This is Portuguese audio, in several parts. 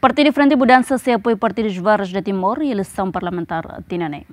Partido Frente Mudança se apoia partidos vários de Timor e eleição parlamentar Tinanê.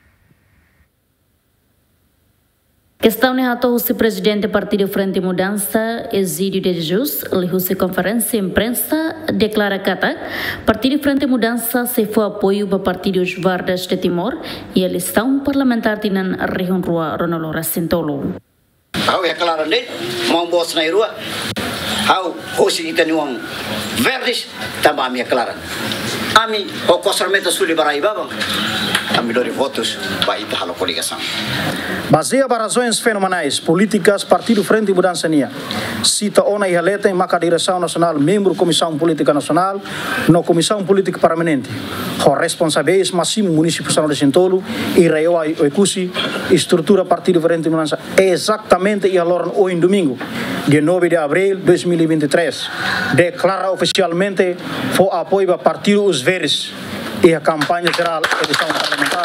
Questão ne hato o presidente do Partido Frente Mudança, Exídio de Jesus, lhe conferência imprensa, declara que Partido Frente Mudança se foi apoio para partidos vários de Timor e eleição parlamentar Tinan região rua Ronaldo Sintolo. Hau é claro ali, mau bos na rua, hau hoje kita niang verdes, também é clara. Ami o consormento sul Paraíba, ami dori votos para ita halo coligação. Baseia razões fenomenais políticas, Partido Frente Mudança Nia. Cita ona e haleta em maca direção nacional, membro Comissão Política Nacional, no Comissão Política Permanente. O responsável máximo município São de Sintolo e Raioa e Ecusi, estrutura Partido Frente Mudança exatamente e agora hoje em domingo, dia 9 de abril de 2023, declara oficialmente o apoio para Partido Os Verdes e a campanha geral eleição parlamentar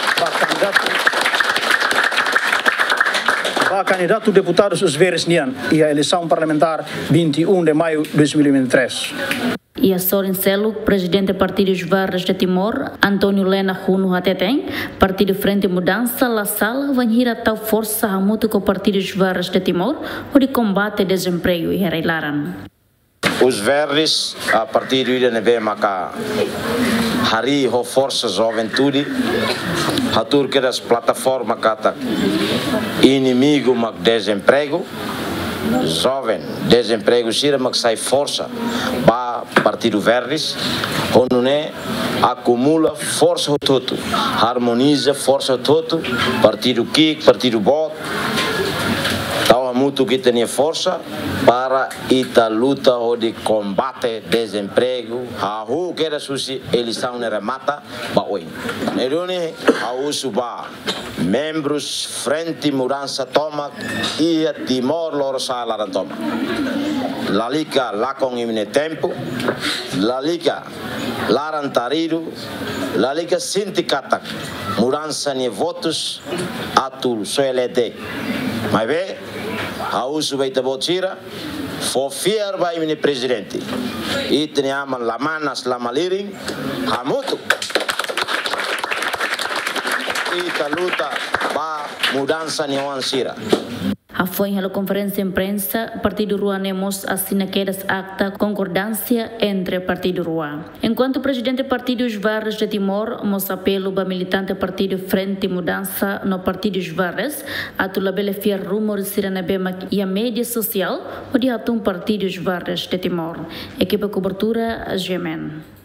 para candidato deputados Os Verdes Nian e a eleição parlamentar 21 de maio de 2023. E a Sorin Celo, presidente do Partido Vários de Timor, Antônio Lena Juno Hateteng, Partido Frente Mudança, La Sala, vai ir a tal força a muito com o Partido Vários de Timor, o de combate desemprego e reilaran. Os Verdes, a partir de IDNB, Maca, Hari, ho Força Juventude, a turca das plataformas cata inimigo, mas desemprego, jovem, desemprego, sira, mas sai força, para Partido Verdes, onde acumula força todo, harmoniza força todo, Partido Kik, Partido Bot, muito que tem força para ita luta de combate desemprego a hu que era susi eleição na remata ba oi nerone a usuba membros Frente Mudança toma e a Timor loro sala toma la liga la con imine tempo la liga larantarido la liga sindicata mudança ni votos atul soelede mas bem a uso vai te botira for fear by mini presidente e teniaman la manas la maliring hamutu e ta luta ba mudança ni wansira. Foi em conferência de imprensa, Partido Rua Nemos assina quedas acta concordância entre Partido Rua. Enquanto o presidente do Partido Vários de Timor, mos apelo para militante Partido Frente Mudança no Partido Vários, a tulabele fiar rumor siranabema e a mídia social, o de atum Partido Vários de Timor. Equipa cobertura, Gemen.